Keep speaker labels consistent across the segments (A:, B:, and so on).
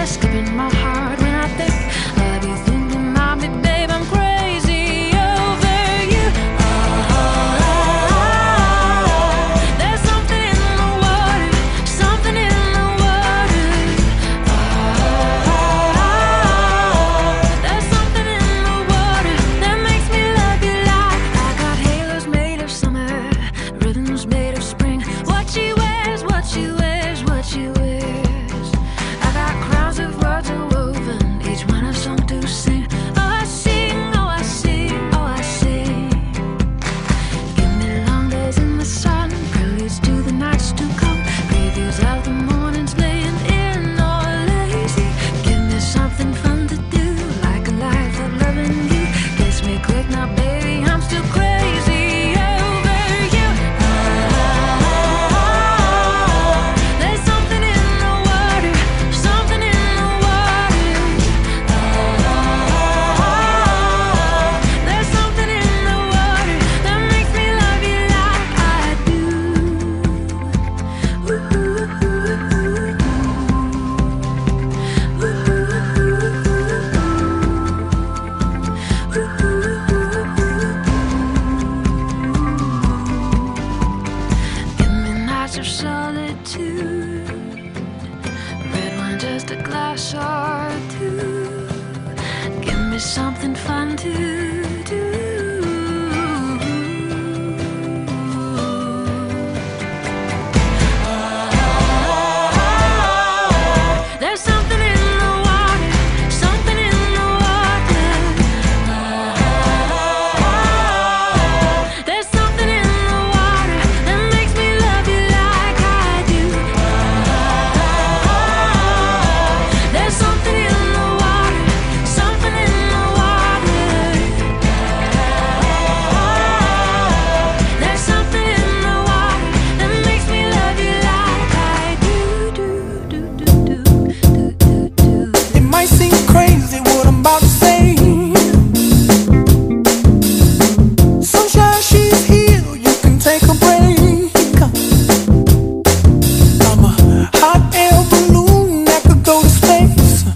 A: skipping my heart when I think of you. Thinking of me, babe, I'm crazy over you. There's something in the water, something in the water. There's something in the water that makes me love you like I got halos made of summer, ribbons made of spring. What she wears, what she wears, what she wears. I got crowns of words woven, each one a song to sing. Oh, I sing, oh, I sing, oh, I sing. Give me long days in the sun, preludes to the nights to come, previews of the mornings laying in or lazy. Give me something fun to do, like a life of loving you. Kiss me quick now, baby, I'm still crazy over you. There's something in the water, something in the water. There's something in the water that makes me love you like I do. Give me nights of solitude, red wine, just a glass or two. Give me something fun to do. There's something in the water, something in the water. There's something in the water that makes me love you like I do. There's something in the water, something in the water. There's something in the water that makes me love you like I do, do, do, do, do, do, do, do.
B: It might seem crazy what I'm about to say. Sunshine, she's here, you can take a break. I'm a hot air balloon that could go to space.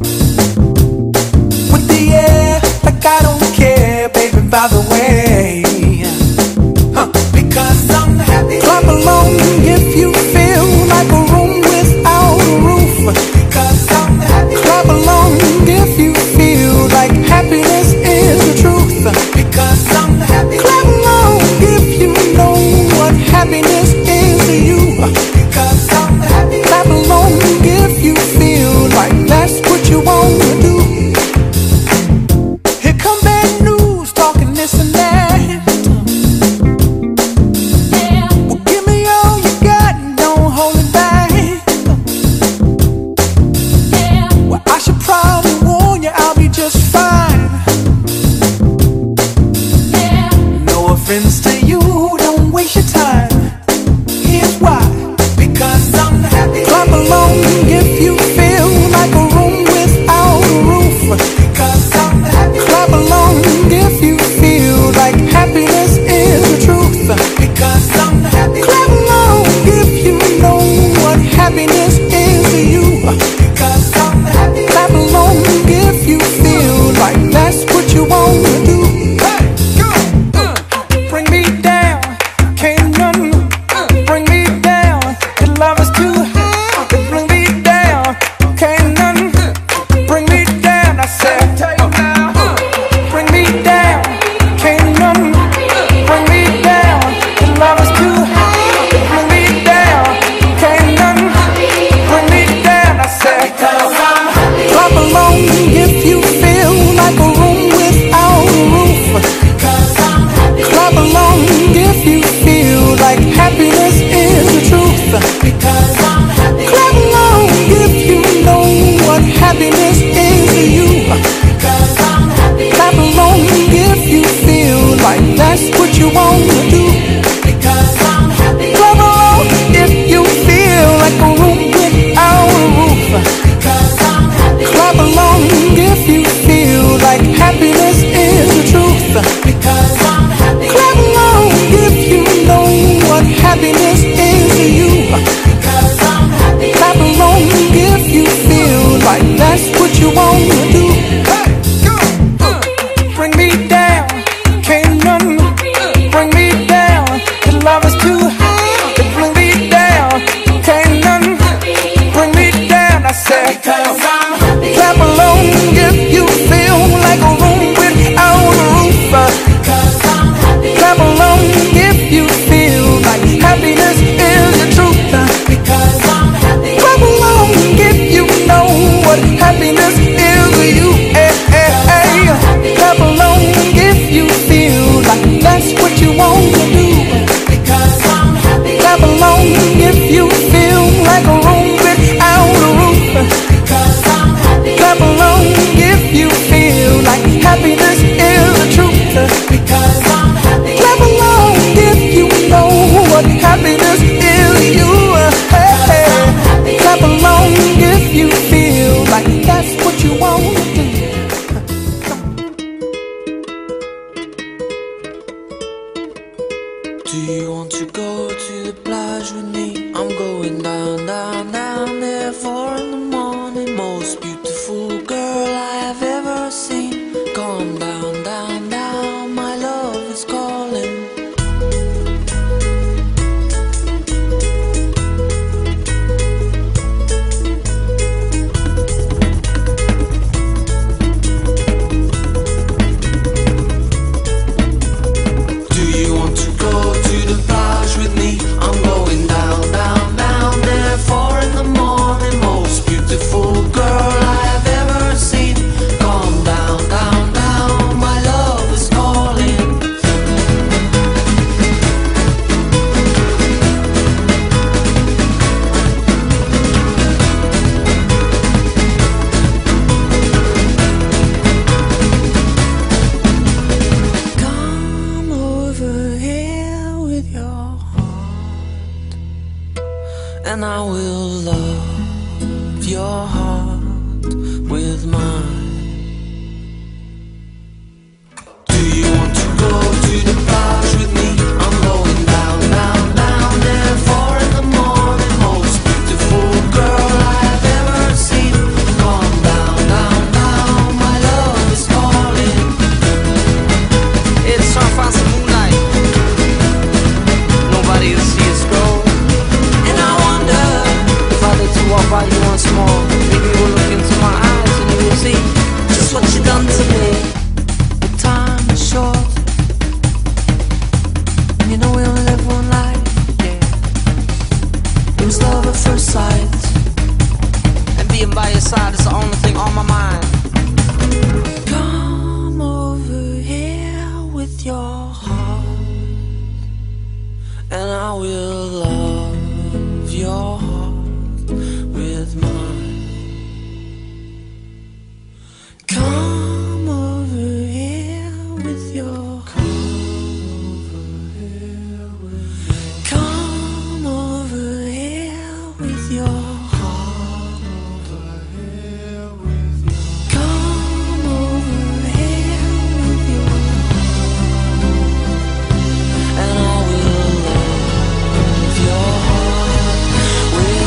B: With the air, like I don't care, baby, by the way. Because I'm happy. Clap along if you feel like a room without a roof. Because I'm happy. Clap along if you feel like happiness is the truth. Because I'm happy. Clap along if you know what happiness is to you. Because I'm happy. Clap along if you feel like that's what you want to do. Here come bad news, talking this and that. Well, give me all you got and don't hold it back. Well, I should probably warn you, I'll be just fine. No offense to you, don't waste your time. Here's why. Because I'm happy. Clap along if you feel like a room without a roof. Because I'm happy. Clap along if you feel like happiness is the truth. Because I'm happy. Clap along if you know what happiness is to you. Because I'm happy. Clap along if you feel like that's what you want to do. Hey, go! Bring me down, can't none bring me down. Your love is too high. Bring me down, can't none bring me down. I said, bring me down, can't none bring me down. Your love is too high. Bring me down, can't none bring me down. I said. because I'm happy. Clap along if you feel like a room without a roof. Because I'm happy. Clap along if you feel like happiness is the truth. Because I'm happy. Clap along if you know what happiness is to you. Clap along if you feel like that's what you want to do. Because I'm happy. Clap along if you feel like a room without a roof. Because I'm happy. Clap along if you feel like happiness is the truth. Because I'm happy. Clap along if you know what happiness is to you. Clap along if you feel like that's what you want to do.
C: Do you want to go to the plage with me? I'm going down, down, down there 4 in the morning. Most beautiful girl I have ever seen. Come down, down, down, my love is calling. Do you want to go to the plage with me? I'm going down, down, down there 4 in the morning. Most beautiful girl I have ever seen. Come down, down, down, my love is calling. Come over here with your heart, and I will love your heart with mine. Do you want to go to the plage with me? I'm going down, down, down there 4 in the morning. Most beautiful girl I have ever seen. Come down, down, down, my love is calling. It's our fancy moonlight. Nobody to see us go. And I wonder if I did to walk by you once more. Maybe you will look into my eyes and you will see just what you done to me. The time is short, and you know we only live one life. Yeah, it was love at first sight, and being by your side is the only thing on my mind. Come over here with your heart, and I will love your heart with mine. Come over here with your Come over here with your heart. Come over here with your and I will love your heart with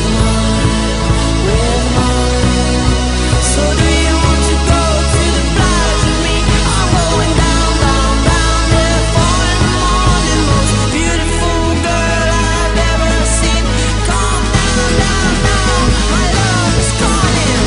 C: mine. So do you want to go to the plage with me? I'm going down, down, down there 4 in the morning. Most beautiful girl I've ever seen. Come down, down, down, my love is calling.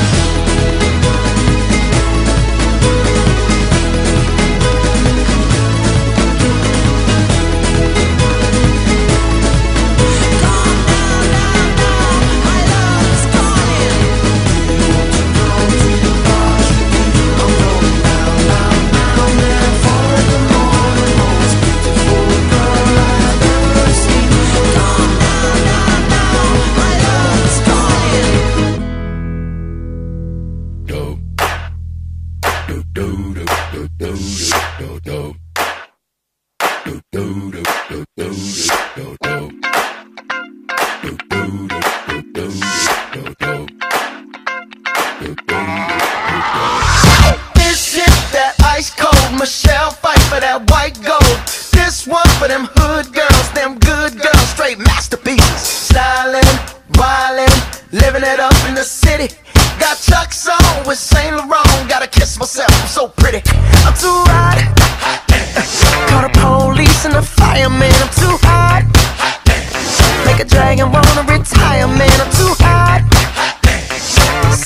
B: This is that ice cold Michelle fight for that white gold. This one for them hood girls, them good girls, straight masterpieces. Styling, wildin', living it up in the city. Got Chuck's on with Saint Laurent. Gotta kiss myself, I'm so pretty. I'm too hot. Call the police and the fireman. I'm too hot. Make a dragon wanna retire, man. I'm too hot.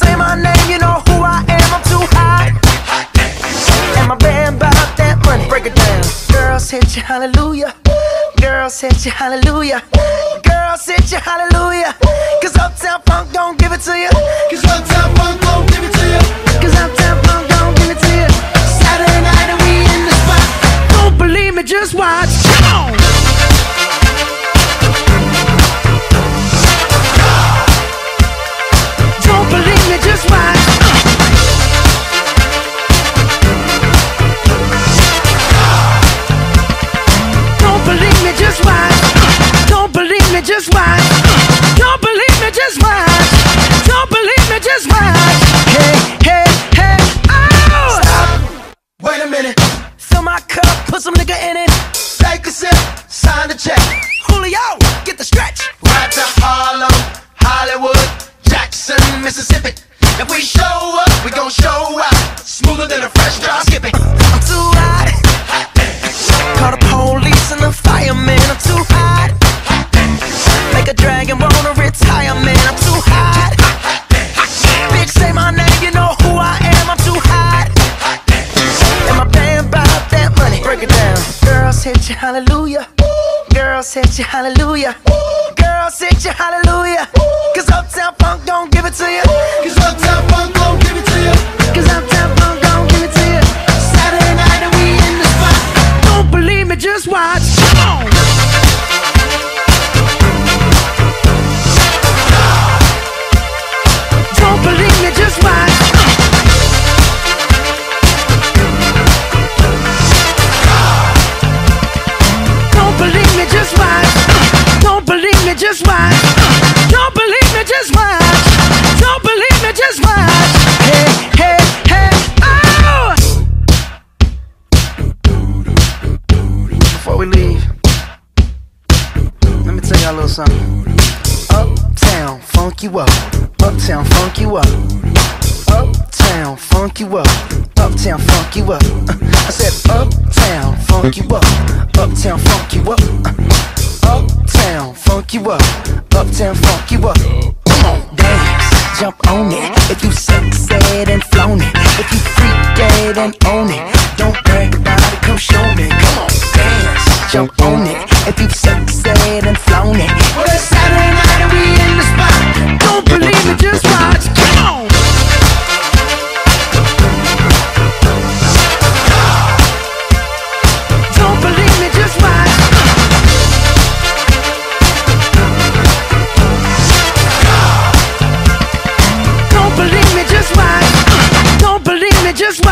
B: hit you hallelujah. Girls hit you hallelujah. Girls hit you hallelujah. Cause Uptown Funk don't give it to you. Cause Uptown Funk don't give it to you. Cause Uptown Funk don't give it to you. Saturday night and we in the spot. Don't believe me, just watch. Come on. Don't believe me, just watch. Don't believe me, just watch. Don't believe me, just watch. Don't believe me, just watch. Don't believe me, just watch. Hey, hey, hey, oh! Stop. Wait a minute. Fill my cup, put some nigga in it. Take a sip, sign the check. Julio, get the stretch. Right to Harlem, Hollywood, Jackson, Mississippi. If we show up, we gon' show out. Smoother than a fresh drop skipping. I'm too hot. Call the police and the fireman. I'm too hot. Make a dragon wanna retire, man. I'm too hot. Bitch, say my name, you know who I am. I'm too hot. And my band bought that money. Break it down. Girls hit you hallelujah. Girls hit you hallelujah. Girls hit you hallelujah. Cause Uptown Funk don't give it to you. Cause Uptown Funk don't give it to you. Cause Uptown Funk don't give it to you. Saturday night and we in the spot. Don't believe me, just watch. Come on. Don't believe me, just watch. Don't believe me, just watch. Don't believe me, just watch. Don't believe me, just watch. Don't believe me, just watch. Hey, hey, hey, oh! Before we leave, let me tell y'all a little something. Uptown, funk you up. Uptown, funk you up. Uptown, funk you up. Uptown, funk you up. I said uptown, funk you up. Uptown, funk you up. Uptown, funk you up. Uptown, funk you up. Come on, dance, jump on it. If you sexed and flown it, if you freaked and own it, don't brag about it, come show me. Come on, dance, jump on it. If you sexed and flown it, well, it's Saturday night and we in the spot. Don't believe me, just watch. Come on. Don't believe me, just watch. Don't believe me, just watch. Don't believe me, just watch.